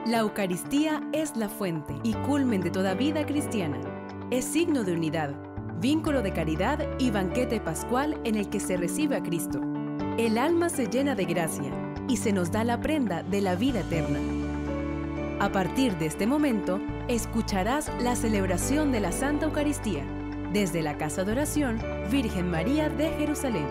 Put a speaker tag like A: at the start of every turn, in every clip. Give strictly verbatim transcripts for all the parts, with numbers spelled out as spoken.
A: La Eucaristía es la fuente y culmen de toda vida cristiana. Es signo de unidad, vínculo de caridad y banquete pascual en el que se recibe a Cristo. El alma se llena de gracia y se nos da la prenda de la vida eterna. A partir de este momento, escucharás la celebración de la Santa Eucaristía desde la Casa de Oración Virgen María de Jerusalén.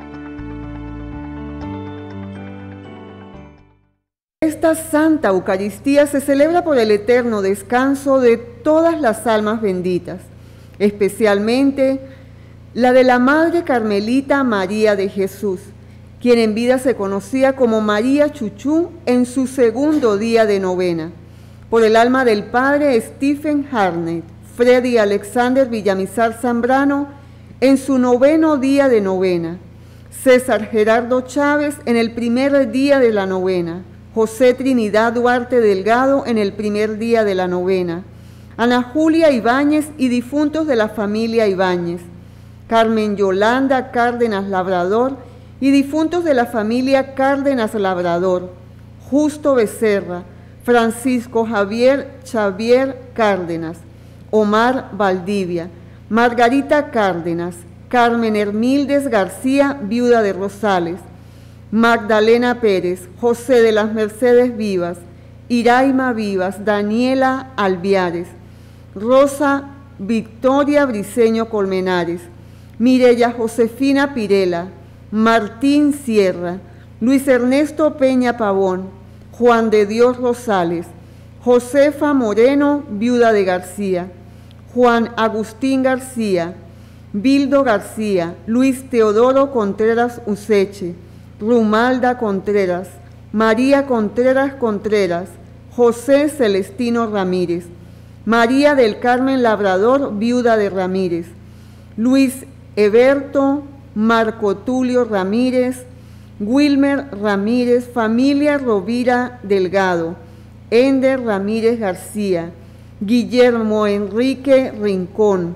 B: Esta Santa Eucaristía se celebra por el eterno descanso de todas las almas benditas, especialmente la de la Madre Carmelita María de Jesús, quien en vida se conocía como María Chuchú en su segundo día de novena, por el alma del Padre Stephen Harnett, Freddy Alexander Villamizar Zambrano en su noveno día de novena, César Gerardo Chávez en el primer día de la novena, José Trinidad Duarte Delgado en el primer día de la novena, Ana Julia Ibáñez y difuntos de la familia Ibáñez, Carmen Yolanda Cárdenas Labrador y difuntos de la familia Cárdenas Labrador, Justo Becerra, Francisco Javier Xavier Cárdenas, Omar Valdivia, Margarita Cárdenas, Carmen Hermíldez García, viuda de Rosales, Magdalena Pérez, José de las Mercedes Vivas, Iraima Vivas, Daniela Alviares, Rosa Victoria Briceño Colmenares, Mireya Josefina Pirela, Martín Sierra, Luis Ernesto Peña Pavón, Juan de Dios Rosales, Josefa Moreno, viuda de García, Juan Agustín García, Bildo García, Luis Teodoro Contreras Useche, Rumalda Contreras, María Contreras Contreras, José Celestino Ramírez, María del Carmen Labrador, viuda de Ramírez, Luis Eberto Marco Tulio Ramírez, Wilmer Ramírez, familia Rovira Delgado, Ender Ramírez García, Guillermo Enrique Rincón,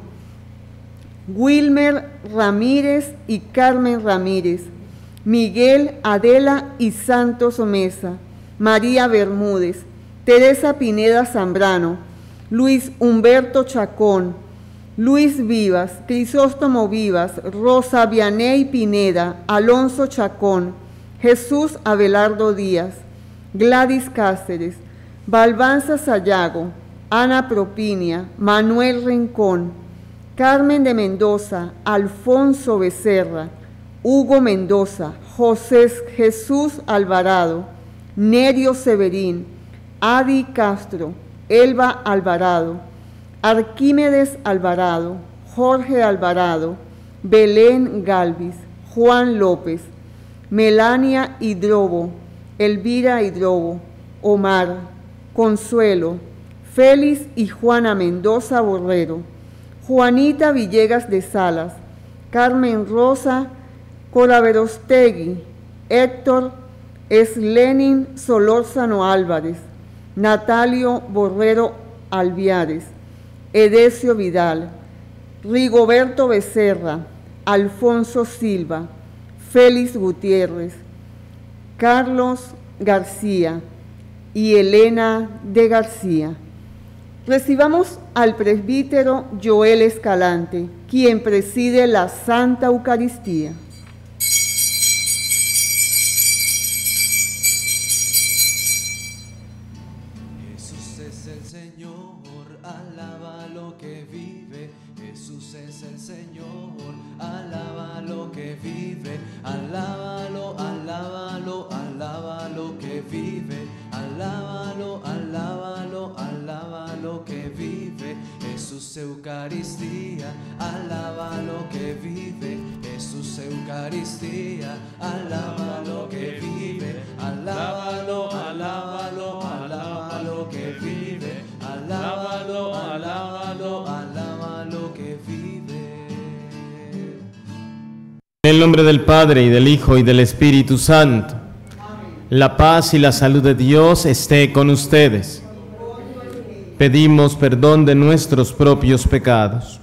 B: Wilmer Ramírez y Carmen Ramírez, Miguel, Adela y Santos Mesa, María Bermúdez, Teresa Pineda Zambrano, Luis Humberto Chacón, Luis Vivas, Crisóstomo Vivas, Rosa Vianey Pineda, Alonso Chacón, Jesús Abelardo Díaz, Gladys Cáceres, Balbanza Sayago, Ana Propinia, Manuel Rincón, Carmen de Mendoza, Alfonso Becerra, Hugo Mendoza, José Jesús Alvarado, Nerio Severín, Adi Castro, Elba Alvarado, Arquímedes Alvarado, Jorge Alvarado, Belén Galvis, Juan López, Melania Hidrobo, Elvira Hidrobo, Omar, Consuelo, Félix y Juana Mendoza Borrero, Juanita Villegas de Salas, Carmen Rosa Coraverostegui, Héctor Eslenin Solórzano Álvarez, Natalio Borrero Alviares, Edesio Vidal, Rigoberto Becerra, Alfonso Silva, Félix Gutiérrez, Carlos García y Elena de García. Recibamos al presbítero Joel Escalante, quien preside la Santa Eucaristía.
C: Jesús es el Señor, alaba lo que vive. Jesús es el Señor, alaba lo que vive. Alábalo, alábalo, alaba lo que vive. Alábalo, alábalo, alaba lo que vive. Jesús Eucaristía, alaba lo que vive. Jesús Eucaristía, alaba lo que vive. Alábalo, alábalo, alaba lo que vive. Alábalo, alábalo, alaba lo que vive.
D: En el nombre del Padre, y del Hijo, y del Espíritu Santo. La paz y la salud de Dios esté con ustedes. Pedimos perdón de nuestros propios pecados.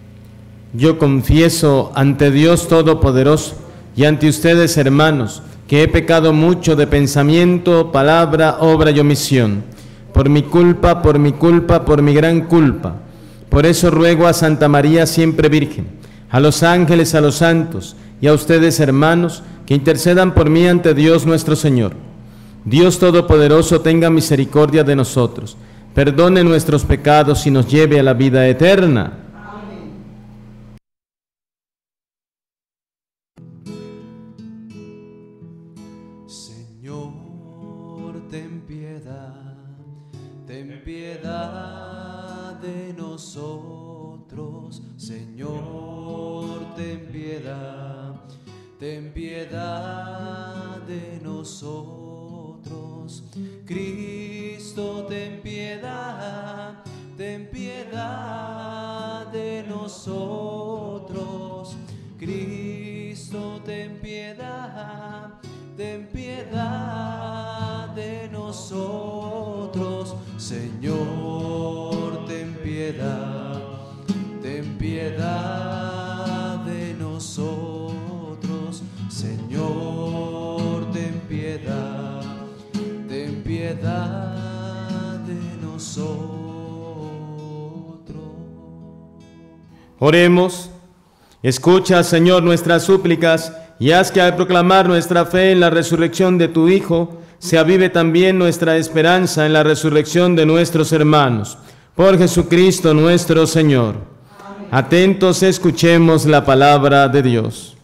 D: Yo confieso ante Dios Todopoderoso y ante ustedes, hermanos, que he pecado mucho de pensamiento, palabra, obra y omisión. Por mi culpa, por mi culpa, por mi gran culpa. Por eso ruego a Santa María siempre Virgen, a los ángeles, a los santos y a ustedes, hermanos, que intercedan por mí ante Dios nuestro Señor. Dios Todopoderoso tenga misericordia de nosotros, perdone nuestros pecados y nos lleve a la vida eterna.
C: Señor, ten piedad, ten piedad de nosotros. Señor, ten piedad, ten piedad de nosotros. Cristo, ten piedad, ten piedad de nosotros. Cristo, ten piedad, ten piedad de nosotros. Señor, ten piedad, ten piedad de nosotros. Señor, ten piedad, ten piedad de nosotros.
D: Oremos. Escucha, Señor, nuestras súplicas y haz que al proclamar nuestra fe en la resurrección de tu Hijo, se avive también nuestra esperanza en la resurrección de nuestros hermanos. Por Jesucristo nuestro Señor. Amén. Atentos, escuchemos la palabra de Dios.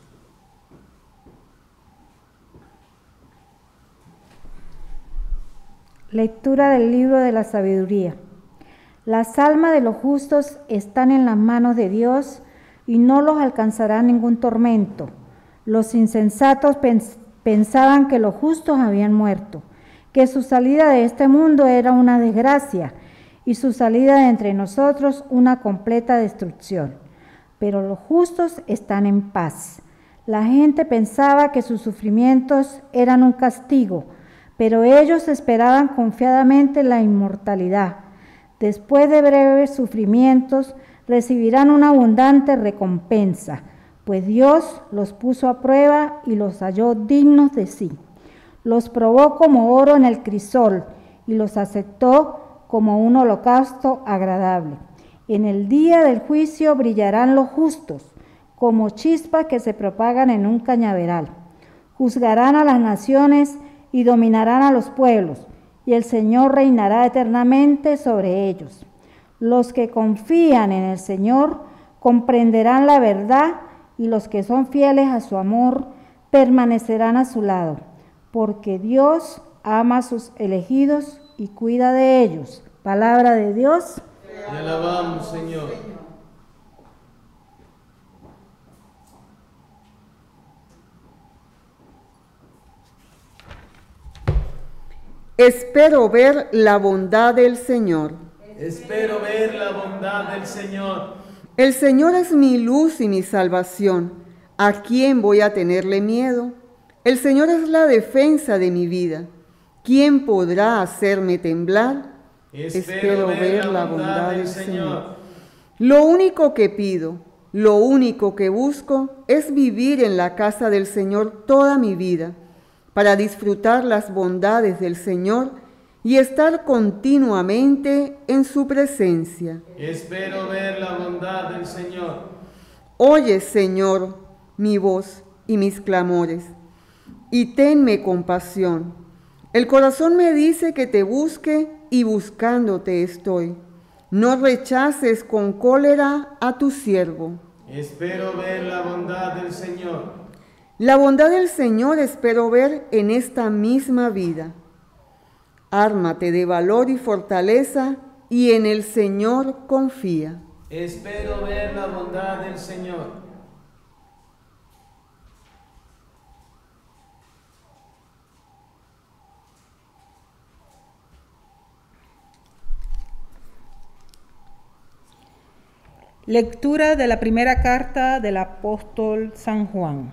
E: Lectura del libro de la sabiduría. Las almas de los justos están en las manos de Dios y no los alcanzará ningún tormento. Los insensatos pens- pensaban que los justos habían muerto, que su salida de este mundo era una desgracia y su salida de entre nosotros una completa destrucción. Pero los justos están en paz. La gente pensaba que sus sufrimientos eran un castigo, pero ellos esperaban confiadamente la inmortalidad. Después de breves sufrimientos, recibirán una abundante recompensa, pues Dios los puso a prueba y los halló dignos de sí. Los probó como oro en el crisol y los aceptó como un holocausto agradable. En el día del juicio brillarán los justos, como chispas que se propagan en un cañaveral. Juzgarán a las naciones y dominarán a los pueblos, y el Señor reinará eternamente sobre ellos. Los que confían en el Señor comprenderán la verdad, y los que son fieles a su amor permanecerán a su lado, porque Dios ama a sus elegidos y cuida de ellos. Palabra de Dios.
D: Te alabamos, Señor.
B: Espero ver la bondad del Señor.
D: Espero ver la bondad del Señor.
B: El Señor es mi luz y mi salvación. ¿A quién voy a tenerle miedo? El Señor es la defensa de mi vida. ¿Quién podrá hacerme temblar?
D: Espero,
B: Espero ver, ver la bondad, bondad del
D: Señor.
B: Señor. Lo único que pido, lo único que busco es vivir en la casa del Señor toda mi vida, para disfrutar las bondades del Señor y estar continuamente en su presencia.
D: Espero ver la bondad del Señor.
B: Oye, Señor, mi voz y mis clamores, y tenme compasión. El corazón me dice que te busque y buscándote estoy. No rechaces con cólera a tu siervo.
D: Espero ver la bondad del Señor.
B: La bondad del Señor espero ver en esta misma vida. Ármate de valor y fortaleza y en el Señor confía.
D: Espero ver la bondad del Señor.
F: Lectura de la primera carta del apóstol San Juan.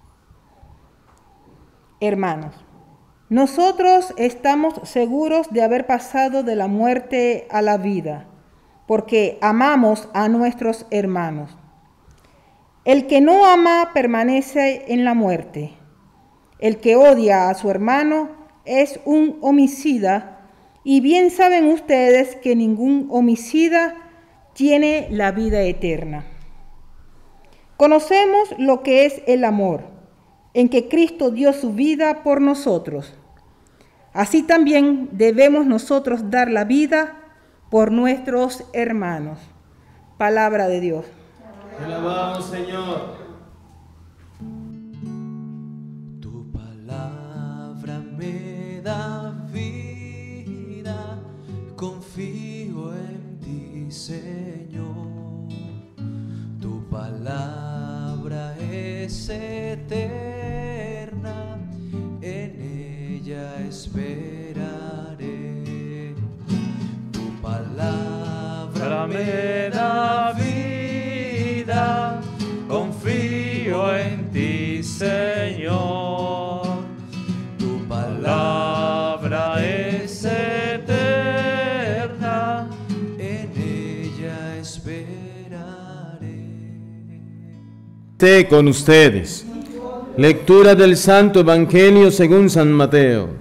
F: Hermanos, nosotros estamos seguros de haber pasado de la muerte a la vida, porque amamos a nuestros hermanos. El que no ama permanece en la muerte. El que odia a su hermano es un homicida, y bien saben ustedes que ningún homicida tiene la vida eterna. Conocemos lo que es el amor, en que Cristo dio su vida por nosotros. Así también debemos nosotros dar la vida por nuestros hermanos. Palabra de Dios.
D: Te alabamos, Señor.
C: Tu palabra me da vida, confío en ti, Señor. Tu palabra es eterna, en ella esperaré. Tu palabra me da vida, confío en ti, Señor. Tu palabra es eterna, en ella esperaré.
D: Esté con ustedes. Lectura del Santo Evangelio según San Mateo.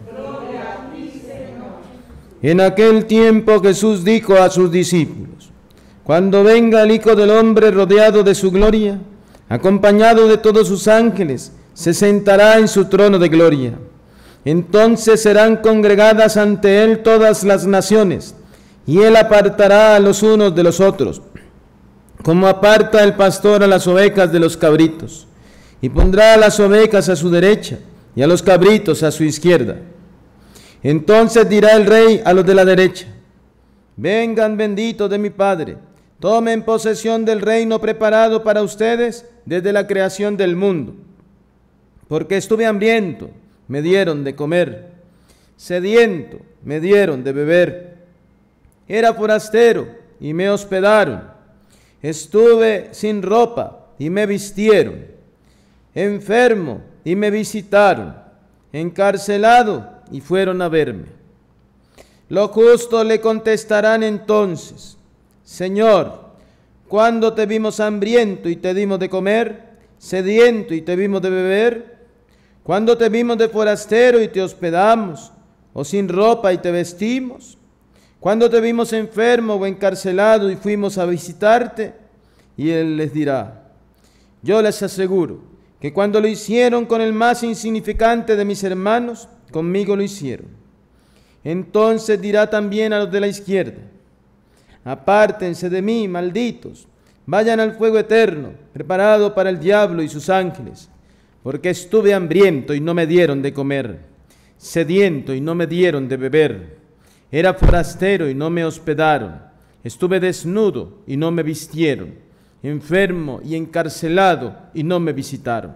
D: En aquel tiempo Jesús dijo a sus discípulos: cuando venga el Hijo del Hombre rodeado de su gloria, acompañado de todos sus ángeles, se sentará en su trono de gloria. Entonces serán congregadas ante él todas las naciones, y él apartará a los unos de los otros, como aparta el pastor a las ovejas de los cabritos, y pondrá a las ovejas a su derecha y a los cabritos a su izquierda. Entonces dirá el rey a los de la derecha: vengan benditos de mi Padre, tomen posesión del reino preparado para ustedes desde la creación del mundo. Porque estuve hambriento, me dieron de comer, sediento, me dieron de beber, era forastero y me hospedaron, estuve sin ropa y me vistieron, enfermo y me visitaron, encarcelado y fueron a verme. Los justos le contestarán entonces: Señor, ¿cuándo te vimos hambriento y te dimos de comer, sediento y te vimos de beber? ¿Cuándo te vimos de forastero y te hospedamos, o sin ropa y te vestimos? ¿Cuándo te vimos enfermo o encarcelado y fuimos a visitarte? Y él les dirá: yo les aseguro que cuando lo hicieron con el más insignificante de mis hermanos, conmigo lo hicieron. Entonces dirá también a los de la izquierda: apártense de mí, malditos, vayan al fuego eterno, preparado para el diablo y sus ángeles, porque estuve hambriento y no me dieron de comer, sediento y no me dieron de beber, era forastero y no me hospedaron, estuve desnudo y no me vistieron, enfermo y encarcelado y no me visitaron.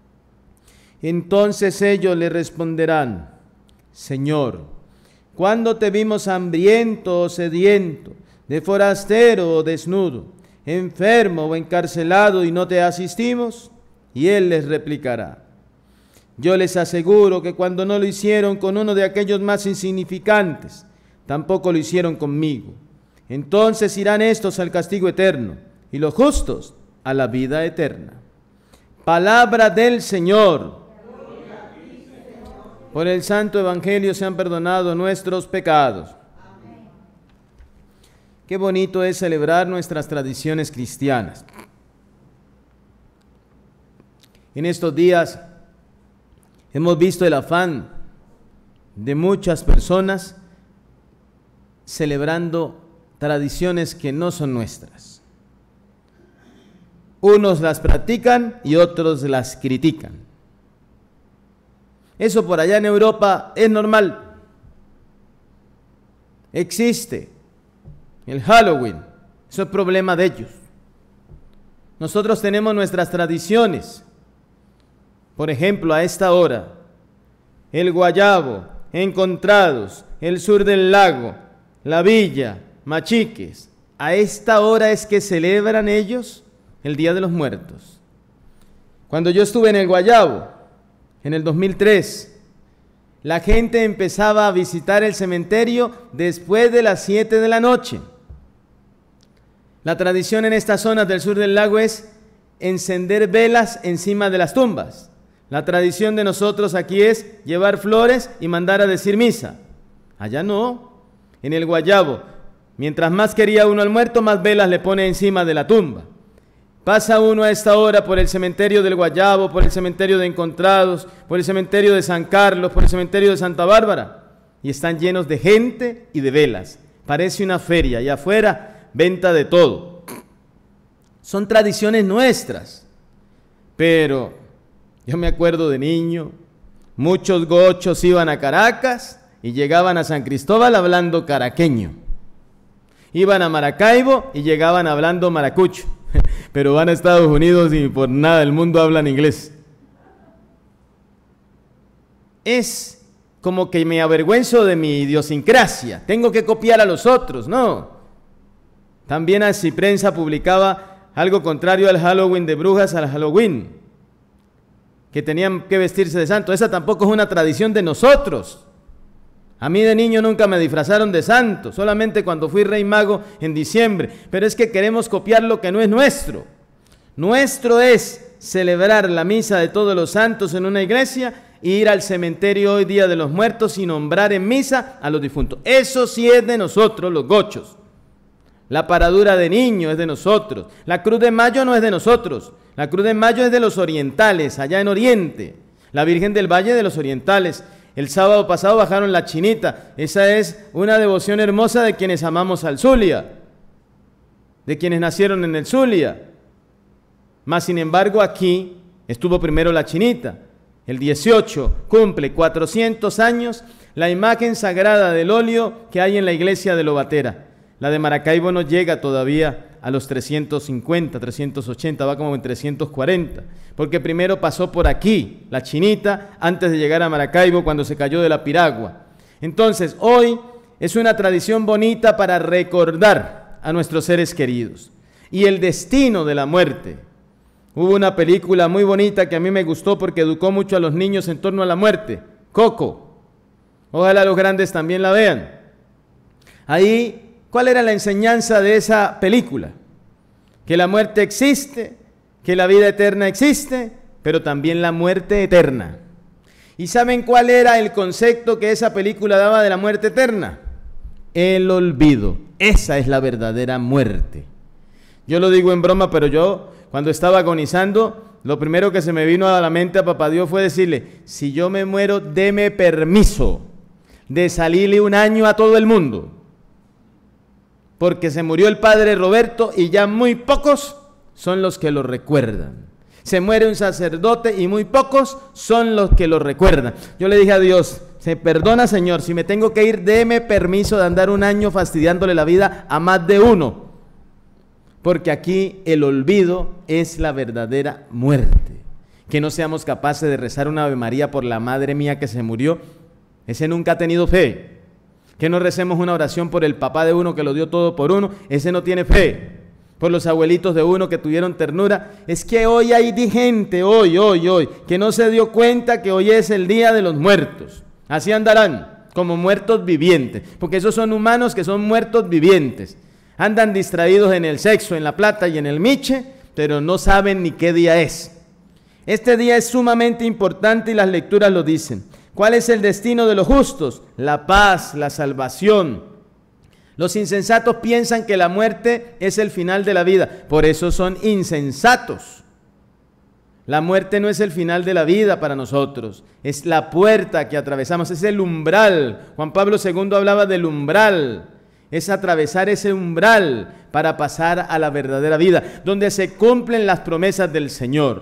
D: Entonces ellos le responderán: Señor, ¿cuándo te vimos hambriento o sediento, de forastero o desnudo, enfermo o encarcelado y no te asistimos? Y él les replicará: yo les aseguro que cuando no lo hicieron con uno de aquellos más insignificantes, tampoco lo hicieron conmigo. Entonces irán estos al castigo eterno, y los justos a la vida eterna. Palabra del Señor. Por el Santo Evangelio sean perdonados nuestros pecados. Amén. Qué bonito es celebrar nuestras tradiciones cristianas. En estos días hemos visto el afán de muchas personas celebrando tradiciones que no son nuestras. Unos las practican y otros las critican. Eso por allá en Europa es normal. Existe el Halloween. Eso es problema de ellos. Nosotros tenemos nuestras tradiciones. Por ejemplo, a esta hora, el guayabo, encontrados, el sur del lago, la villa, machiques. A esta hora es que celebran ellos el Día de los Muertos. Cuando yo estuve en el Guayabo, en el dos mil tres, la gente empezaba a visitar el cementerio después de las siete de la noche. La tradición en estas zonas del sur del lago es encender velas encima de las tumbas, La tradición de nosotros aquí es llevar flores y mandar a decir misa. Allá no. En el Guayabo, mientras más quería uno al muerto, más velas le pone encima de la tumba. Pasa uno a esta hora por el cementerio del Guayabo, por el cementerio de Encontrados, por el cementerio de San Carlos, por el cementerio de Santa Bárbara, y están llenos de gente y de velas. Parece una feria, y afuera venta de todo. Son tradiciones nuestras, pero yo me acuerdo de niño, muchos gochos iban a Caracas y llegaban a San Cristóbal hablando caraqueño. Iban a Maracaibo y llegaban hablando maracucho. Pero van a Estados Unidos y por nada del mundo hablan inglés. Es como que me avergüenzo de mi idiosincrasia. Tengo que copiar a los otros, no. También así prensa publicaba algo contrario al Halloween de brujas, al Halloween, que tenían que vestirse de santo. Esa tampoco es una tradición de nosotros. A mí de niño nunca me disfrazaron de santo, solamente cuando fui rey mago en diciembre. Pero es que queremos copiar lo que no es nuestro. Nuestro es celebrar la misa de todos los santos en una iglesia e ir al cementerio hoy día de los muertos y nombrar en misa a los difuntos. Eso sí es de nosotros, los gochos. La paradura de niño es de nosotros. La cruz de mayo no es de nosotros. La cruz de mayo es de los orientales, allá en Oriente. La Virgen del Valle de los orientales. El sábado pasado bajaron la chinita. Esa es una devoción hermosa de quienes amamos al Zulia, de quienes nacieron en el Zulia. Mas, sin embargo, aquí estuvo primero la chinita. El dieciocho cumple cuatrocientos años la imagen sagrada del óleo que hay en la iglesia de Lobatera. La de Maracaibo no llega todavía a los trescientos cincuenta, trescientos ochenta, va como en trescientos cuarenta, porque primero pasó por aquí, la chinita, antes de llegar a Maracaibo cuando se cayó de la piragua. Entonces, hoy es una tradición bonita para recordar a nuestros seres queridos y el destino de la muerte. Hubo una película muy bonita que a mí me gustó porque educó mucho a los niños en torno a la muerte, Coco. Ojalá los grandes también la vean. Ahí, ¿cuál era la enseñanza de esa película? Que la muerte existe, que la vida eterna existe, pero también la muerte eterna. ¿Y saben cuál era el concepto que esa película daba de la muerte eterna? El olvido. Esa es la verdadera muerte. Yo lo digo en broma, pero yo, cuando estaba agonizando, lo primero que se me vino a la mente a Papá Dios fue decirle: si yo me muero, deme permiso de salirle un año a todo el mundo. Porque se murió el padre Roberto y ya muy pocos son los que lo recuerdan. Se muere un sacerdote y muy pocos son los que lo recuerdan. Yo le dije a Dios: se perdona, Señor, si me tengo que ir, deme permiso de andar un año fastidiándole la vida a más de uno. Porque aquí el olvido es la verdadera muerte. Que no seamos capaces de rezar una Ave María por la madre mía que se murió, ese nunca ha tenido fe. Que no recemos una oración por el papá de uno que lo dio todo por uno, ese no tiene fe. Por los abuelitos de uno que tuvieron ternura. Es que hoy hay gente, hoy, hoy, hoy, que no se dio cuenta que hoy es el día de los muertos. Así andarán, como muertos vivientes, porque esos son humanos que son muertos vivientes. Andan distraídos en el sexo, en la plata y en el miche, pero no saben ni qué día es. Este día es sumamente importante y las lecturas lo dicen. ¿Cuál es el destino de los justos? La paz, la salvación. Los insensatos piensan que la muerte es el final de la vida, por eso son insensatos. La muerte no es el final de la vida para nosotros, es la puerta que atravesamos, es el umbral. Juan Pablo segundo hablaba del umbral, es atravesar ese umbral para pasar a la verdadera vida, donde se cumplen las promesas del Señor.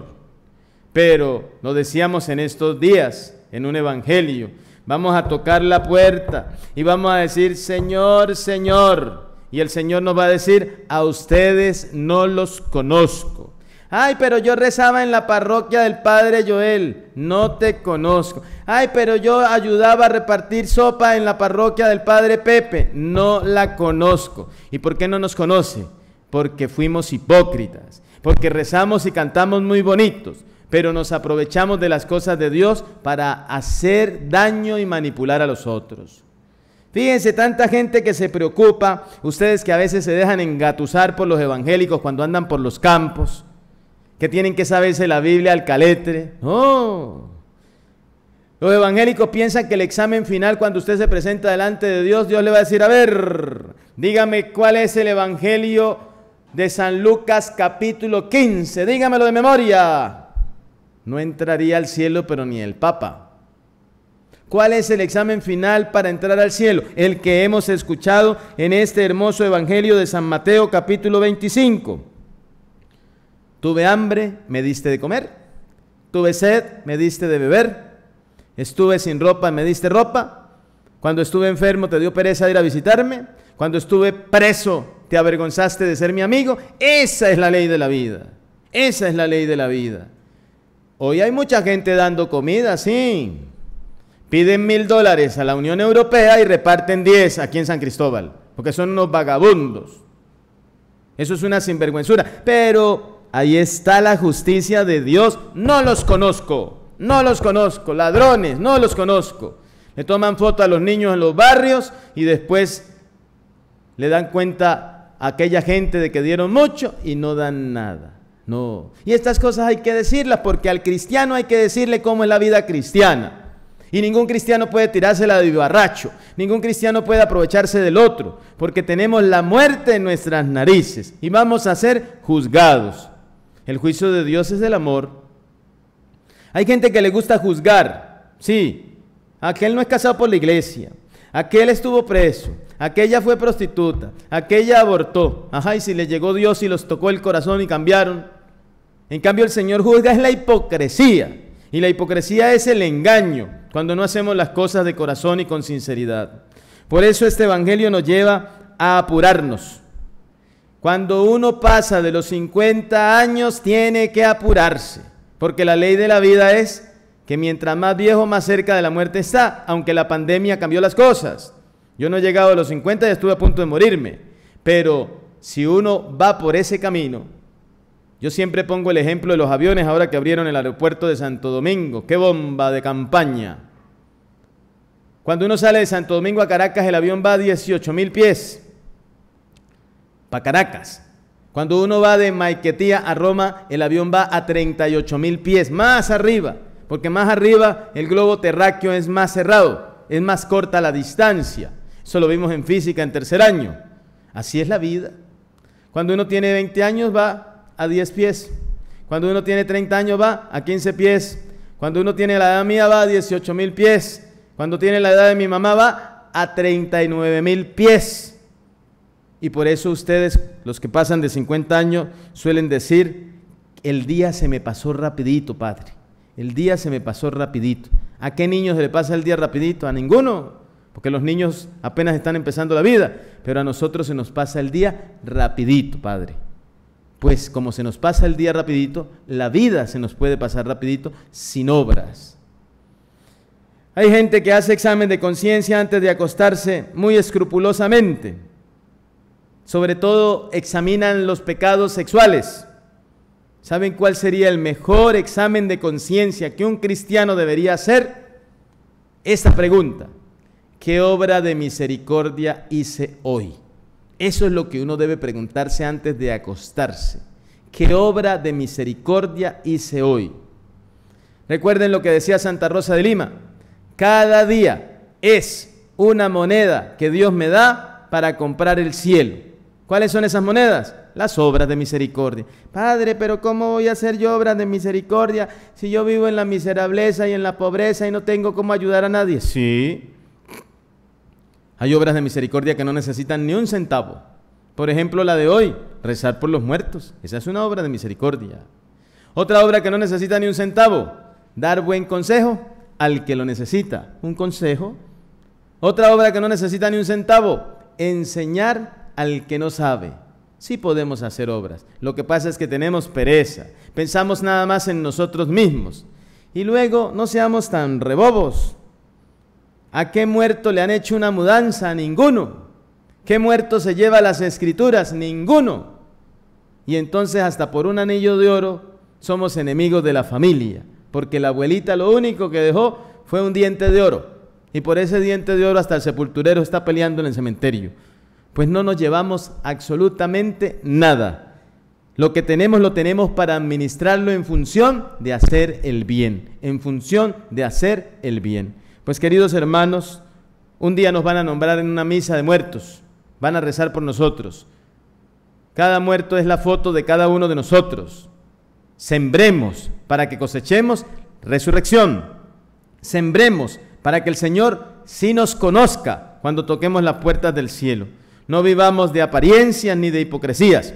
D: Pero, lo decíamos en estos días, en un evangelio, vamos a tocar la puerta y vamos a decir: Señor, Señor, y el Señor nos va a decir: a ustedes no los conozco. Ay, pero yo rezaba en la parroquia del Padre Joel, no te conozco. Ay, pero yo ayudaba a repartir sopa en la parroquia del Padre Pepe, no la conozco. ¿Y por qué no nos conoce? Porque fuimos hipócritas, porque rezamos y cantamos muy bonitos, pero nos aprovechamos de las cosas de Dios para hacer daño y manipular a los otros. Fíjense, tanta gente que se preocupa, ustedes que a veces se dejan engatusar por los evangélicos cuando andan por los campos, que tienen que saberse la Biblia al caletre. No. Los evangélicos piensan que el examen final, cuando usted se presenta delante de Dios, Dios le va a decir, a ver, dígame cuál es el evangelio de San Lucas capítulo quince, dígamelo de memoria. No entraría al cielo, pero ni el Papa. ¿Cuál es el examen final para entrar al cielo? El que hemos escuchado en este hermoso evangelio de San Mateo capítulo veinticinco. Tuve hambre, me diste de comer. Tuve sed, me diste de beber. Estuve sin ropa, me diste ropa. Cuando estuve enfermo, te dio pereza de ir a visitarme. Cuando estuve preso, te avergonzaste de ser mi amigo. Esa es la ley de la vida. Esa es la ley de la vida. Hoy hay mucha gente dando comida, sí. Piden mil dólares a la Unión Europea y reparten diez aquí en San Cristóbal, porque son unos vagabundos. Eso es una sinvergüenzura. Pero ahí está la justicia de Dios. No los conozco, no los conozco. Ladrones, no los conozco. Le toman foto a los niños en los barrios y después le dan cuenta a aquella gente de que dieron mucho y no dan nada. No. Y estas cosas hay que decirlas, porque al cristiano hay que decirle cómo es la vida cristiana. Y ningún cristiano puede tirársela de vivarracho, ningún cristiano puede aprovecharse del otro, porque tenemos la muerte en nuestras narices y vamos a ser juzgados. El juicio de Dios es el amor. Hay gente que le gusta juzgar, sí, aquel no es casado por la iglesia, aquel estuvo preso, aquella fue prostituta, aquella abortó, ajá, y si le llegó Dios y los tocó el corazón y cambiaron. En cambio el Señor juzga es la hipocresía, y la hipocresía es el engaño, cuando no hacemos las cosas de corazón y con sinceridad. Por eso este evangelio nos lleva a apurarnos. Cuando uno pasa de los cincuenta años tiene que apurarse, porque la ley de la vida es que mientras más viejo, más cerca de la muerte está, aunque la pandemia cambió las cosas. Yo no he llegado a los cincuenta y estuve a punto de morirme, pero si uno va por ese camino, yo siempre pongo el ejemplo de los aviones ahora que abrieron el aeropuerto de Santo Domingo. ¡Qué bomba de campaña! Cuando uno sale de Santo Domingo a Caracas, el avión va a dieciocho mil pies. Para Caracas. Cuando uno va de Maiquetía a Roma, el avión va a treinta y ocho mil pies. Más arriba. Porque más arriba el globo terráqueo es más cerrado. Es más corta la distancia. Eso lo vimos en física en tercer año. Así es la vida. Cuando uno tiene veinte años va a diez pies. Cuando uno tiene treinta años va a quince pies. Cuando uno tiene la edad mía va a dieciocho mil pies. Cuando tiene la edad de mi mamá va a treinta y nueve mil pies. Y por eso ustedes, los que pasan de cincuenta años, suelen decir, el día se me pasó rapidito, padre. El día se me pasó rapidito. ¿A qué niños se le pasa el día rapidito? A ninguno, porque los niños apenas están empezando la vida. Pero a nosotros se nos pasa el día rapidito, padre. Pues como se nos pasa el día rapidito, la vida se nos puede pasar rapidito sin obras. Hay gente que hace examen de conciencia antes de acostarse muy escrupulosamente. Sobre todo examinan los pecados sexuales. ¿Saben cuál sería el mejor examen de conciencia que un cristiano debería hacer? Esta pregunta: ¿qué obra de misericordia hice hoy? Eso es lo que uno debe preguntarse antes de acostarse. ¿Qué obra de misericordia hice hoy? Recuerden lo que decía Santa Rosa de Lima. Cada día es una moneda que Dios me da para comprar el cielo. ¿Cuáles son esas monedas? Las obras de misericordia. Padre, pero ¿cómo voy a hacer yo obras de misericordia si yo vivo en la miserableza y en la pobreza y no tengo cómo ayudar a nadie? Sí. Hay obras de misericordia que no necesitan ni un centavo. Por ejemplo, la de hoy, rezar por los muertos. Esa es una obra de misericordia. Otra obra que no necesita ni un centavo, dar buen consejo al que lo necesita. Un consejo. Otra obra que no necesita ni un centavo, enseñar al que no sabe. Sí podemos hacer obras. Lo que pasa es que tenemos pereza. Pensamos nada más en nosotros mismos. Y luego no seamos tan rebobos. ¿A qué muerto le han hecho una mudanza? A ninguno. ¿Qué muerto se lleva las escrituras? Ninguno. Y entonces hasta por un anillo de oro somos enemigos de la familia, porque la abuelita lo único que dejó fue un diente de oro, y por ese diente de oro hasta el sepulturero está peleando en el cementerio. Pues no nos llevamos absolutamente nada. Lo que tenemos, lo tenemos para administrarlo en función de hacer el bien, en función de hacer el bien. Pues queridos hermanos, un día nos van a nombrar en una misa de muertos, van a rezar por nosotros. Cada muerto es la foto de cada uno de nosotros. Sembremos para que cosechemos resurrección. Sembremos para que el Señor sí nos conozca cuando toquemos las puertas del cielo. No vivamos de apariencias ni de hipocresías.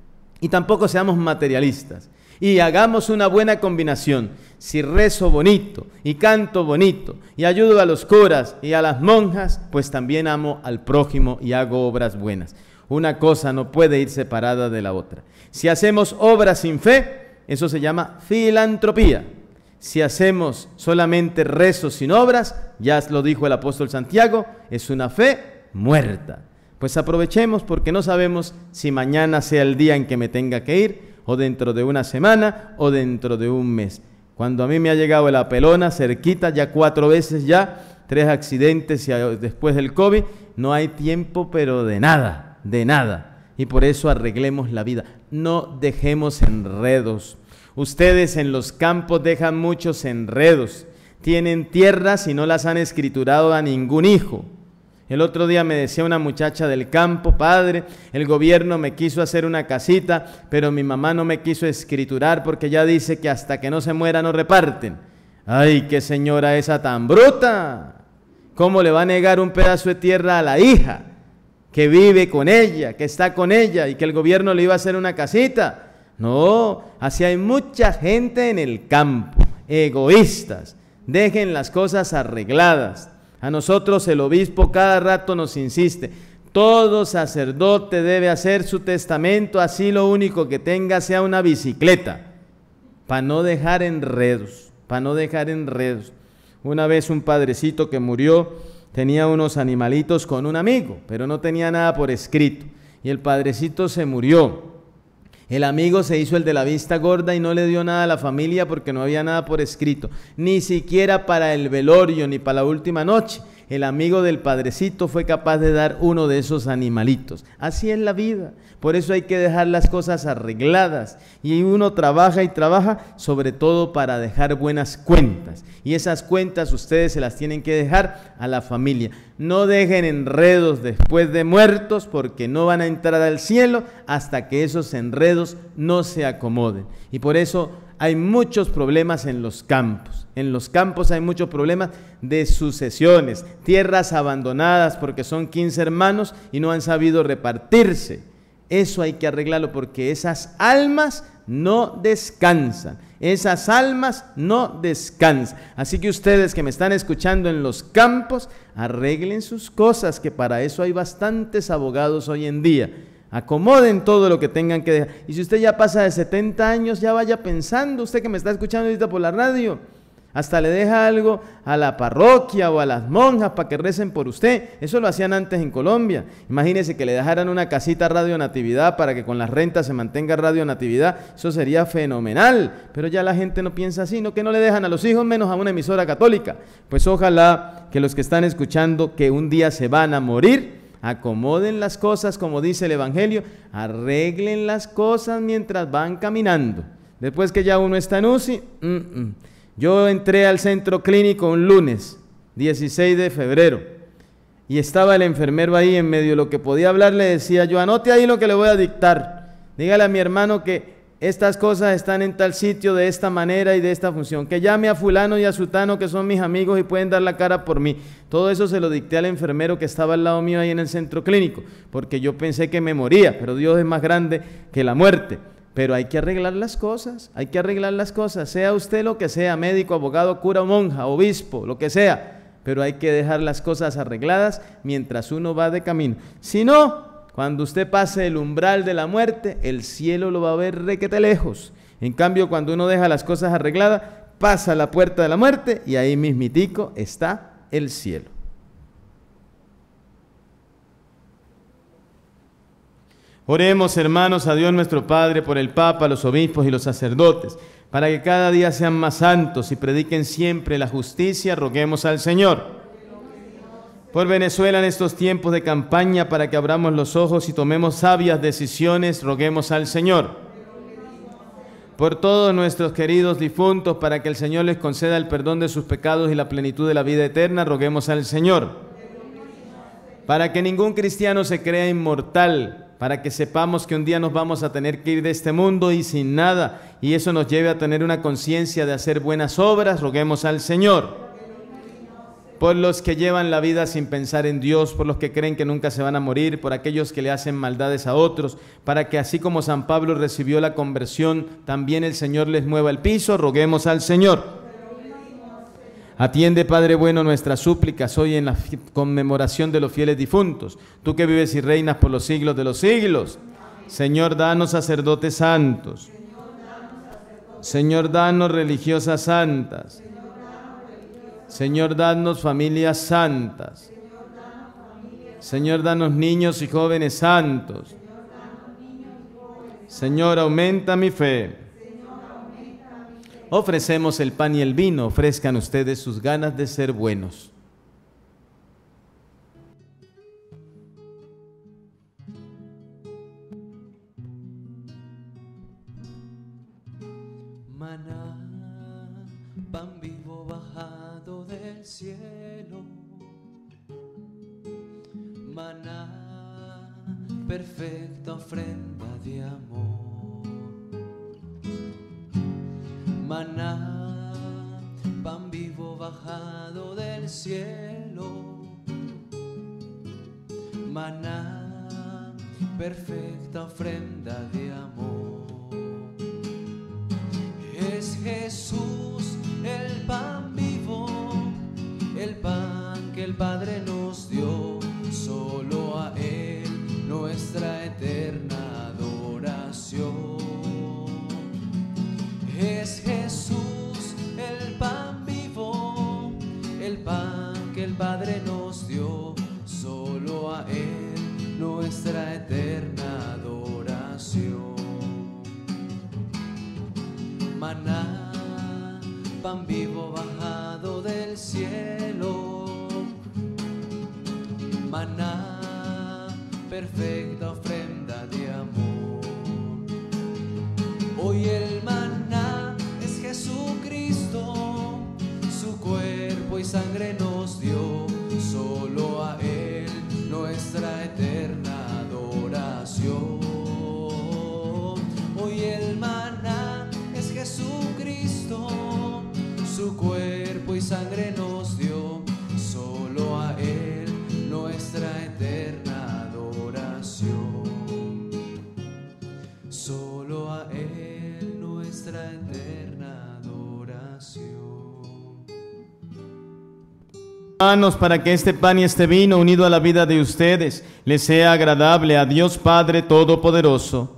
D: Y tampoco seamos materialistas. Y hagamos una buena combinación. Si rezo bonito y canto bonito y ayudo a los curas y a las monjas, pues también amo al prójimo y hago obras buenas. Una cosa no puede ir separada de la otra. Si hacemos obras sin fe, eso se llama filantropía. Si hacemos solamente rezos sin obras, ya lo dijo el apóstol Santiago, es una fe muerta. Pues aprovechemos porque no sabemos si mañana sea el día en que me tenga que ir, o dentro de una semana, o dentro de un mes. Cuando a mí me ha llegado la pelona cerquita, ya cuatro veces ya, tres accidentes y después del COVID, no hay tiempo pero de nada, de nada. Y por eso arreglemos la vida, no dejemos enredos. Ustedes en los campos dejan muchos enredos, tienen tierras y no las han escriturado a ningún hijo. El otro día me decía una muchacha del campo, padre, el gobierno me quiso hacer una casita, pero mi mamá no me quiso escriturar porque ya dice que hasta que no se muera no reparten. ¡Ay, qué señora esa tan bruta! ¿Cómo le va a negar un pedazo de tierra a la hija que vive con ella, que está con ella y que el gobierno le iba a hacer una casita? No, así hay mucha gente en el campo, egoístas. Dejen las cosas arregladas. A nosotros el obispo cada rato nos insiste, todo sacerdote debe hacer su testamento, así lo único que tenga sea una bicicleta, para no dejar enredos, para no dejar enredos. Una vez un padrecito que murió tenía unos animalitos con un amigo, pero no tenía nada por escrito, y el padrecito se murió. El amigo se hizo el de la vista gorda y no le dio nada a la familia porque no había nada por escrito, ni siquiera para el velorio ni para la última noche. El amigo del padrecito fue capaz de dar uno de esos animalitos. Así es la vida, por eso hay que dejar las cosas arregladas y uno trabaja y trabaja sobre todo para dejar buenas cuentas y esas cuentas ustedes se las tienen que dejar a la familia. No dejen enredos después de muertos porque no van a entrar al cielo hasta que esos enredos no se acomoden. Y por eso hay muchos problemas en los campos. En los campos hay muchos problemas de sucesiones, tierras abandonadas porque son quince hermanos y no han sabido repartirse. Eso hay que arreglarlo porque esas almas no descansan. Esas almas no descansan. Así que ustedes que me están escuchando en los campos, arreglen sus cosas, que para eso hay bastantes abogados hoy en día. Acomoden todo lo que tengan que dejar. Y si usted ya pasa de setenta años, ya vaya pensando, usted que me está escuchando ahorita por la radio, hasta le deja algo a la parroquia o a las monjas para que recen por usted. Eso lo hacían antes en Colombia. Imagínese que le dejaran una casita Radio Natividad para que con las rentas se mantenga Radio Natividad. Eso sería fenomenal. Pero ya la gente no piensa así, no, que no le dejan a los hijos, menos a una emisora católica. Pues ojalá que los que están escuchando, que un día se van a morir, acomoden las cosas como dice el Evangelio, arreglen las cosas mientras van caminando. Después que ya uno está en U C I, mm, mm. Yo entré al centro clínico un lunes, dieciséis de febrero, y estaba el enfermero ahí en medio de lo que podía hablar, le decía yo, anote ahí lo que le voy a dictar, dígale a mi hermano que estas cosas están en tal sitio de esta manera y de esta función, que llame a fulano y a sutano que son mis amigos y pueden dar la cara por mí. Todo eso se lo dicté al enfermero que estaba al lado mío ahí en el centro clínico, porque yo pensé que me moría, pero Dios es más grande que la muerte. Pero hay que arreglar las cosas, hay que arreglar las cosas, sea usted lo que sea, médico, abogado, cura o monja, obispo, lo que sea, pero hay que dejar las cosas arregladas mientras uno va de camino. Si no, cuando usted pase el umbral de la muerte, el cielo lo va a ver requete lejos. En cambio, cuando uno deja las cosas arregladas, pasa la puerta de la muerte y ahí mismitico está el cielo. Oremos, hermanos, a Dios nuestro Padre, por el Papa, los obispos y los sacerdotes, para que cada día sean más santos y prediquen siempre la justicia. Roguemos al Señor. Por Venezuela en estos tiempos de campaña, para que abramos los ojos y tomemos sabias decisiones, roguemos al Señor. por todos nuestros queridos difuntos, para que el Señor les conceda el perdón de sus pecados y la plenitud de la vida eterna, roguemos al Señor. Para que ningún cristiano se crea inmortal, para que sepamos que un día nos vamos a tener que ir de este mundo y sin nada, y eso nos lleve a tener una conciencia de hacer buenas obras, roguemos al Señor. Por los que llevan la vida sin pensar en Dios, por los que creen que nunca se van a morir, por aquellos que le hacen maldades a otros, para que así como San Pablo recibió la conversión, también el Señor les mueva el piso, roguemos al Señor. Atiende, Padre bueno, nuestras súplicas hoy en la conmemoración de los fieles difuntos, tú que vives y reinas por los siglos de los siglos. Señor, danos sacerdotes santos. Señor, danos religiosas santas. Señor, danos familias santas. Señor, danos niños y jóvenes santos. Señor, aumenta mi fe. Ofrecemos el pan y el vino, ofrezcan ustedes sus ganas de ser buenos.
C: Maná, pan vivo bajado del cielo. Maná, perfecta ofrenda de amor. Maná, pan vivo bajado del cielo. Maná, perfecta ofrenda de amor. Es Jesús el pan vivo, el pan que el Padre nos dio. Solo a Él nuestra eterna adoración. Es Jesús el pan vivo, el pan que el Padre nos dio. Solo a Él nuestra eterna adoración. Maná, pan vivo bajado del cielo. Maná, perfecta ofrenda de amor. Hoy el maná es Jesucristo, su cuerpo y sangre nos dio. Solo a Él nuestra eterna adoración. Hoy el maná es Jesucristo, su cuerpo y sangre nos dio. Solo a Él nuestra eterna adoración. Solo a Él nuestra eterna adoración.
D: Hermanos, para que este pan y este vino unido a la vida de ustedes les sea agradable a Dios Padre Todopoderoso.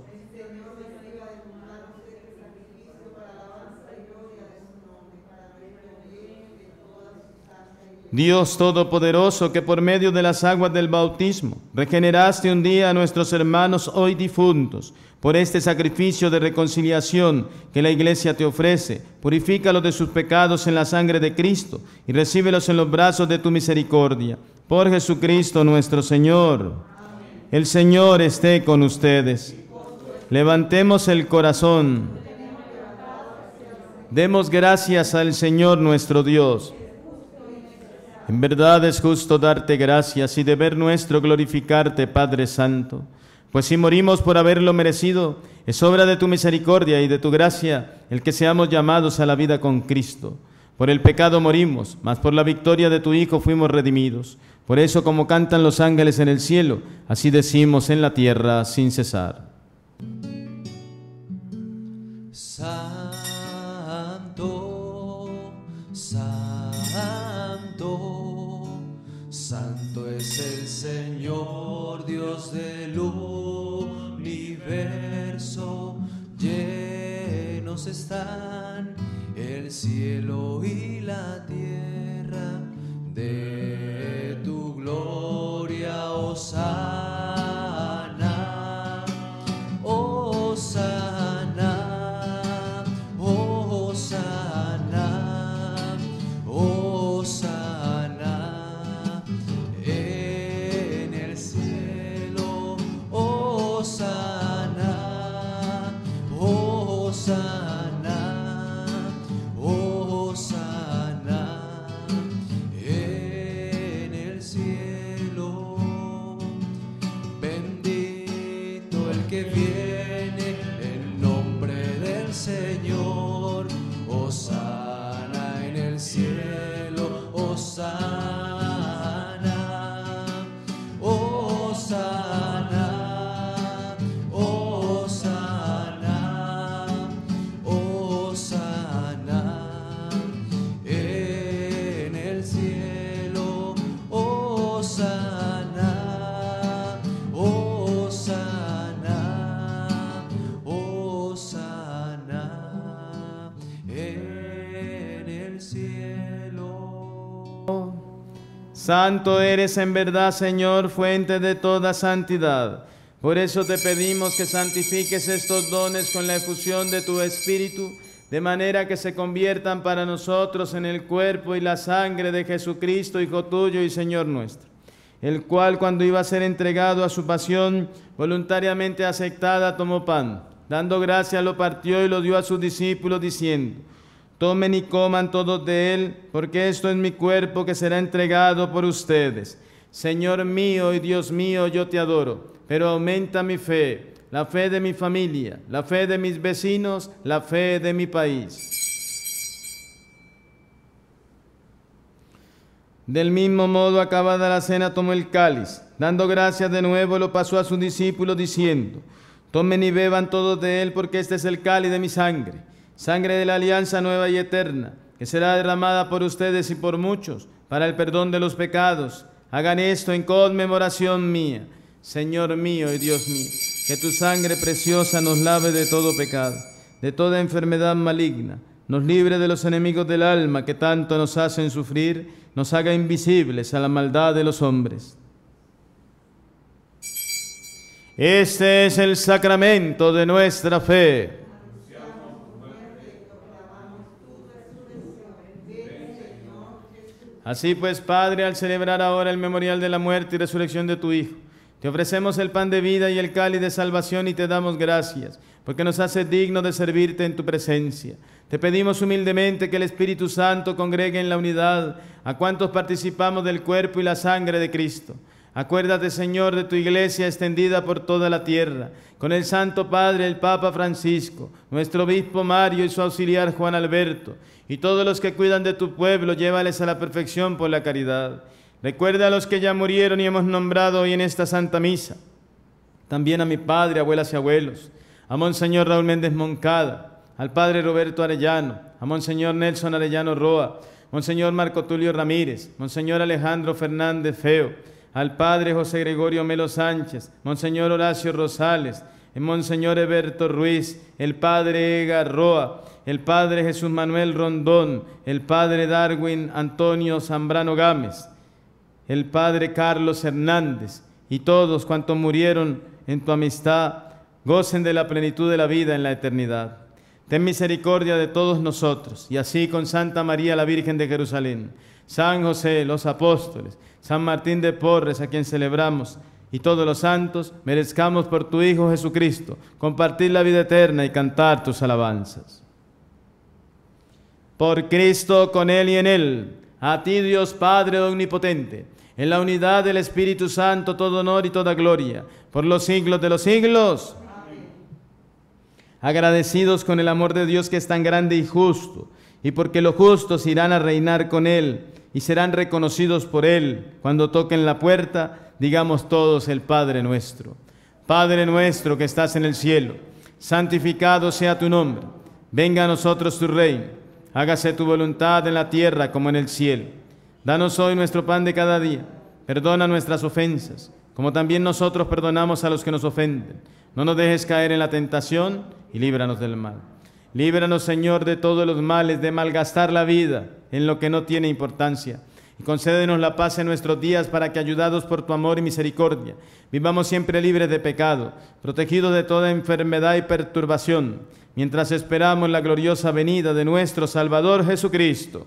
D: Dios Todopoderoso, que por medio de las aguas del bautismo regeneraste un día a nuestros hermanos hoy difuntos, por este sacrificio de reconciliación que la Iglesia te ofrece, purifícalos de sus pecados en la sangre de Cristo y recíbelos en los brazos de tu misericordia. Por Jesucristo nuestro Señor. Amén. El Señor esté con ustedes. Levantemos el corazón. Demos gracias al Señor nuestro Dios. En verdad es justo darte gracias y deber nuestro glorificarte, Padre Santo, pues si morimos por haberlo merecido, es obra de tu misericordia y de tu gracia el que seamos llamados a la vida con Cristo. Por el pecado morimos, mas por la victoria de tu Hijo fuimos redimidos. Por eso, como cantan los ángeles en el cielo, así decimos en la tierra sin cesar.
C: Santo, Santo, Santo es el Señor, Dios del universo. Llenos están el cielo y la tierra de tu gloria, Hosana, Hosana, Hosana, Hosana en el cielo, Hosana, Hosana. Hosana, Hosana, Hosana en el cielo.
D: Santo eres en verdad, Señor, fuente de toda santidad. Por eso te pedimos que santifiques estos dones con la efusión de tu Espíritu, de manera que se conviertan para nosotros en el cuerpo y la sangre de Jesucristo, Hijo tuyo y Señor nuestro, el cual, cuando iba a ser entregado a su pasión, voluntariamente aceptada, tomó pan, dando gracias lo partió y lo dio a sus discípulos, diciendo: tomen y coman todos de él, porque esto es mi cuerpo que será entregado por ustedes. Señor mío y Dios mío, yo te adoro, pero aumenta mi fe, la fe de mi familia, la fe de mis vecinos, la fe de mi país. Del mismo modo, acabada la cena, tomó el cáliz, dando gracias de nuevo, lo pasó a sus discípulos, diciendo: tomen y beban todos de él, porque este es el cáliz de mi sangre, sangre de la alianza nueva y eterna, que será derramada por ustedes y por muchos, para el perdón de los pecados. Hagan esto en conmemoración mía. Señor mío y Dios mío, que tu sangre preciosa nos lave de todo pecado, de toda enfermedad maligna, nos libre de los enemigos del alma que tanto nos hacen sufrir, nos haga invisibles a la maldad de los hombres. Este es el sacramento de nuestra fe. Así pues, Padre, al celebrar ahora el memorial de la muerte y resurrección de tu Hijo, te ofrecemos el pan de vida y el cáliz de salvación y te damos gracias, porque nos haces dignos de servirte en tu presencia. Te pedimos humildemente que el Espíritu Santo congregue en la unidad a cuantos participamos del cuerpo y la sangre de Cristo. Acuérdate, Señor, de tu iglesia extendida por toda la tierra, con el Santo Padre, el Papa Francisco, nuestro obispo Mario y su auxiliar Juan Alberto, y todos los que cuidan de tu pueblo, llévales a la perfección por la caridad. Recuerda a los que ya murieron y hemos nombrado hoy en esta Santa Misa, también a mi padre, abuelas y abuelos, a Monseñor Raúl Méndez Moncada, al Padre Roberto Arellano, a Monseñor Nelson Arellano Roa, Monseñor Marco Tulio Ramírez, Monseñor Alejandro Fernández Feo, al Padre José Gregorio Melo Sánchez, Monseñor Horacio Rosales, el Monseñor Eberto Ruiz, el Padre Edgar Roa, el Padre Jesús Manuel Rondón, el Padre Darwin Antonio Zambrano Gámez, el Padre Carlos Hernández, y todos cuantos murieron en tu amistad, gocen de la plenitud de la vida en la eternidad. Ten misericordia de todos nosotros, y así con Santa María la Virgen de Jerusalén, San José, los apóstoles, San Martín de Porres, a quien celebramos, y todos los santos, merezcamos por tu Hijo Jesucristo compartir la vida eterna y cantar tus alabanzas. Por Cristo, con Él y en Él, a ti Dios Padre omnipotente, en la unidad del Espíritu Santo, todo honor y toda gloria, por los siglos de los siglos. Amén. Agradecidos con el amor de Dios que es tan grande y justo, y porque los justos irán a reinar con Él, y serán reconocidos por Él, cuando toquen la puerta, digamos todos el Padre nuestro. Padre nuestro que estás en el cielo, santificado sea tu nombre. Venga a nosotros tu reino. Hágase tu voluntad en la tierra como en el cielo. Danos hoy nuestro pan de cada día. Perdona nuestras ofensas, como también nosotros perdonamos a los que nos ofenden. No nos dejes caer en la tentación y líbranos del mal. Líbranos, Señor, de todos los males, de malgastar la vida en lo que no tiene importancia. Y concédenos la paz en nuestros días para que, ayudados por tu amor y misericordia, vivamos siempre libres de pecado, protegidos de toda enfermedad y perturbación, mientras esperamos la gloriosa venida de nuestro Salvador Jesucristo.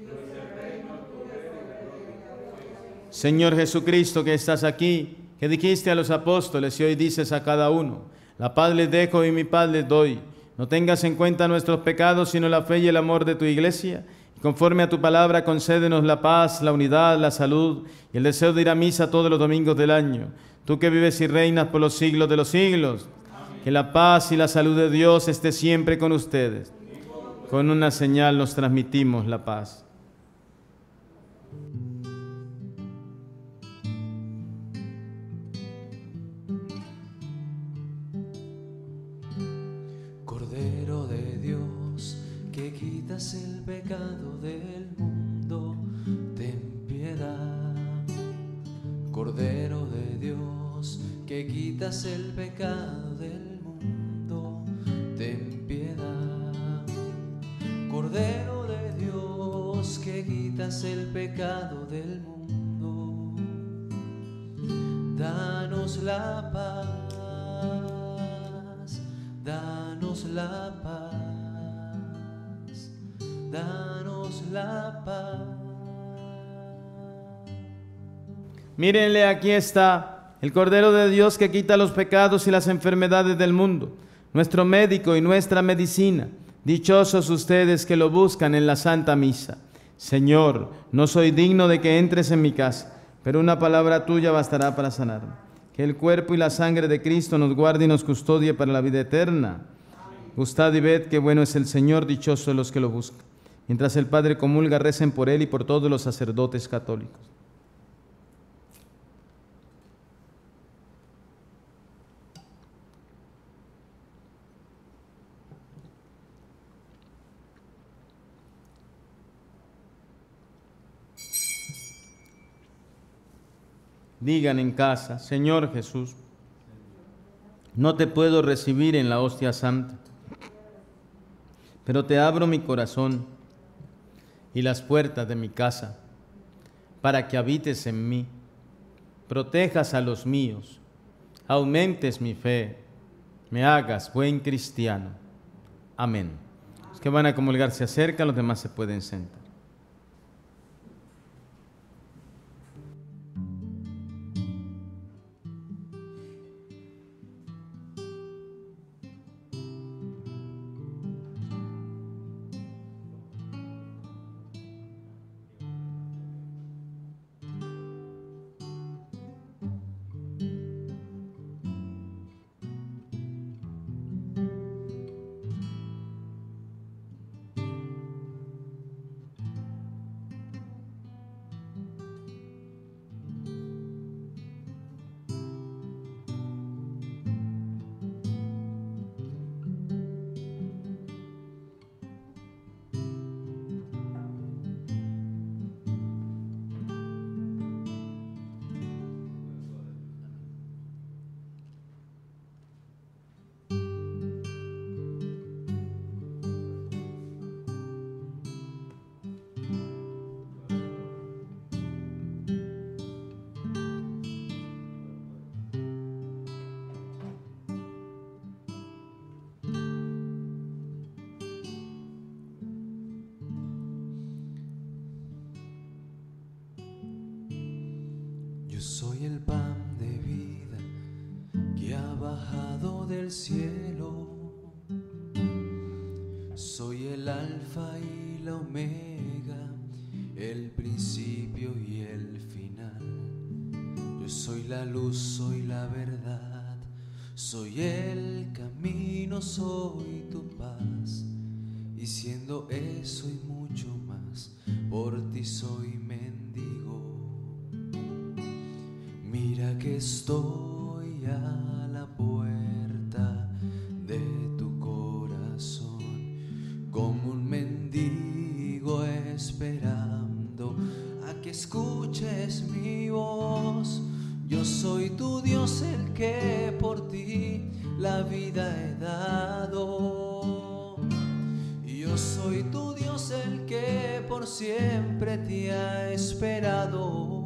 D: Señor Jesucristo, que estás aquí, que dijiste a los apóstoles y hoy dices a cada uno: la paz les dejo y mi paz les doy. No tengas en cuenta nuestros pecados, sino la fe y el amor de tu iglesia. Y conforme a tu palabra, concédenos la paz, la unidad, la salud y el deseo de ir a misa todos los domingos del año. Tú que vives y reinas por los siglos de los siglos. Amén. Que la paz y la salud de Dios esté siempre con ustedes. Con una señal nos transmitimos la paz.
C: Cordero de Dios, que quitas el pecado del mundo, ten piedad. Cordero de Dios, que quitas el pecado del mundo, ten piedad. Cordero de Dios, que quitas el pecado del mundo, danos la paz, danos la paz, danos la paz.
D: Mírenle, aquí está el Cordero de Dios que quita los pecados y las enfermedades del mundo, nuestro médico y nuestra medicina. Dichosos ustedes que lo buscan en la Santa Misa. Señor, no soy digno de que entres en mi casa, pero una palabra tuya bastará para sanarme. Que el cuerpo y la sangre de Cristo nos guarde y nos custodie para la vida eterna. Gustad y ved qué bueno es el Señor, dichosos los que lo buscan. Mientras el Padre comulga, recen por él y por todos los sacerdotes católicos. Digan en casa: Señor Jesús, no te puedo recibir en la hostia santa, pero te abro mi corazón y las puertas de mi casa, para que habites en mí, protejas a los míos, aumentes mi fe, me hagas buen cristiano. Amén. Los que van a comulgar se acercan, los demás se pueden sentar.
C: Yo soy el pan de vida que ha bajado del cielo. Soy el alfa y la omega, el principio y el final. Yo soy la luz, soy la verdad, soy el camino, soy tu paz. Y siendo eso y mucho más, por ti soy mendigo. Mira que estoy a la puerta de tu corazón, como un mendigo esperando a que escuches mi voz. Yo soy tu Dios, el que por ti la vida he dado. Yo soy tu Dios, el que por siempre te ha esperado.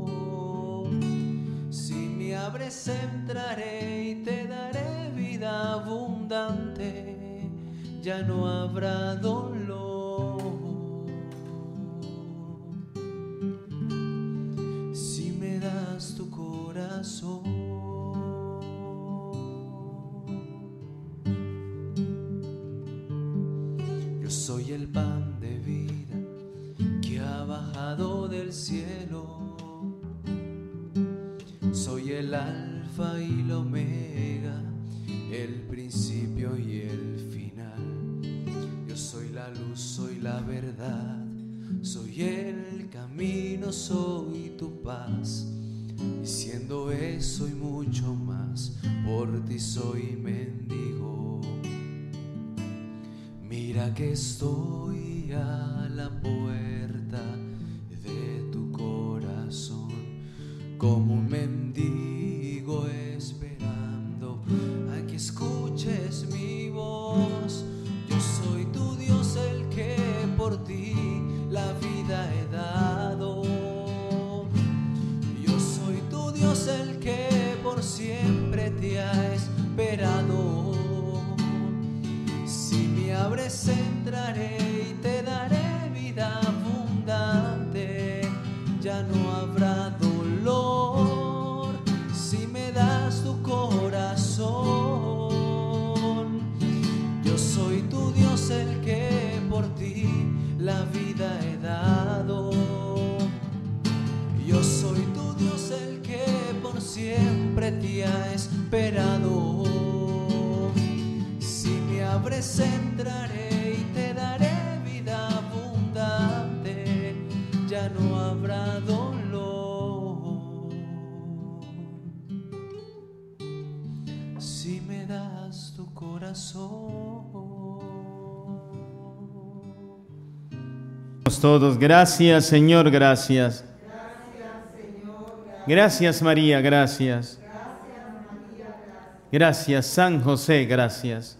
C: Si me abres, entraré y te daré vida abundante, ya no habrá dolor. Si me das tu corazón, yo soy el pan de vida que ha bajado del cielo. Soy el alfa y la omega, el principio y el final. Yo soy la luz, soy la verdad, soy el camino, soy tu paz. Y siendo eso y mucho más, por ti soy mendigo. Mira que estoy a la puerta de tu corazón, como un mendigo Dios el que por siempre te ha esperado. Si me abres entraré y te daré vida abundante. Ya no habrá dolor si me das tu corazón. Yo soy tu Dios el que por ti la vida he dado. Yo soy tu Dios el que por siempre te ha esperado. Si me abres entraré y te daré vida abundante. Ya no habrá dolor si me das tu corazón.
D: Todos, gracias Señor, gracias. Gracias María, gracias. Gracias San José, gracias.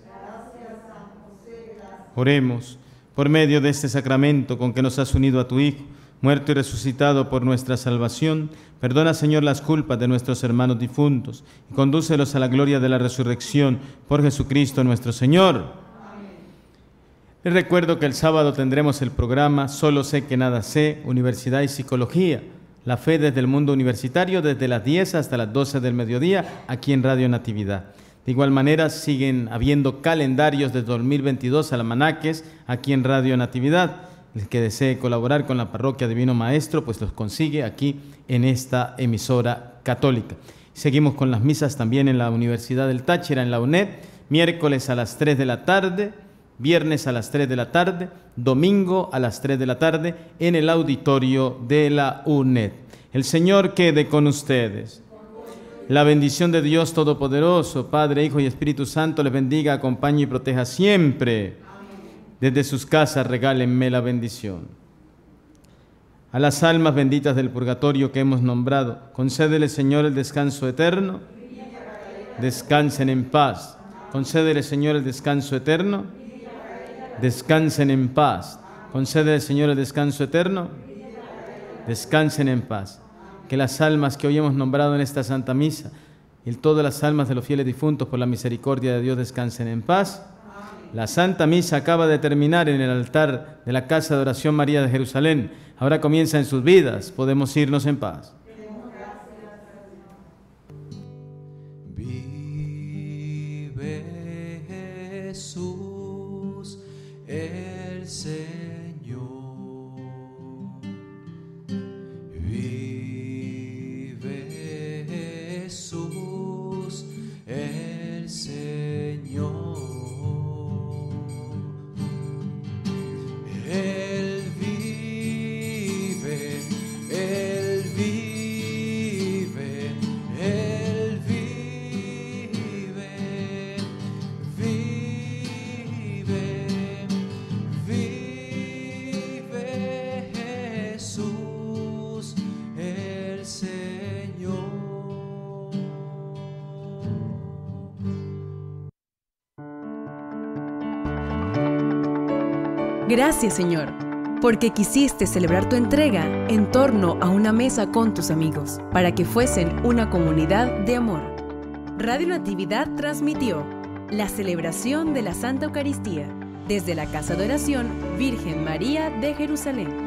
D: Oremos por medio de este sacramento con que nos has unido a tu Hijo, muerto y resucitado por nuestra salvación. Perdona, Señor, las culpas de nuestros hermanos difuntos y condúcelos a la gloria de la resurrección por Jesucristo nuestro Señor. Amén. Les recuerdo que el sábado tendremos el programa Solo sé que nada sé, Universidad y Psicología. La fe desde el mundo universitario, desde las diez hasta las doce del mediodía, aquí en Radio Natividad. De igual manera, siguen habiendo calendarios de dos mil veintidós, almanaques, aquí en Radio Natividad. El que desee colaborar con la Parroquia Divino Maestro, pues los consigue aquí en esta emisora católica. Seguimos con las misas también en la Universidad del Táchira, en la U N E D, miércoles a las tres de la tarde, viernes a las tres de la tarde, domingo a las tres de la tarde, en el auditorio de la U N E D. El Señor quede con ustedes. La bendición de Dios Todopoderoso, Padre, Hijo y Espíritu Santo, les bendiga, acompañe y proteja siempre. Desde sus casas regálenme la bendición. A las almas benditas del purgatorio que hemos nombrado, concédele, Señor, el descanso eterno. Descansen en paz. Concédele, Señor, el descanso eterno. Descansen en paz. Concédele, Señor, el descanso eterno. Descansen en paz. Que las almas que hoy hemos nombrado en esta Santa Misa y todas las almas de los fieles difuntos por la misericordia de Dios descansen en paz. La Santa Misa acaba de terminar en el altar de la Casa de Oración María de Jerusalén. Ahora comienza en sus vidas. Podemos irnos en paz.
C: Vive Jesús, el Señor. Vive Jesús, el Señor. Él vive, Él vive, Él vive, vive, vive Jesús, el Señor.
A: Gracias, Señor, porque quisiste celebrar tu entrega en torno a una mesa con tus amigos, para que fuesen una comunidad de amor. Radio Natividad transmitió la celebración de la Santa Eucaristía desde la Casa de Oración Virgen María de Jerusalén.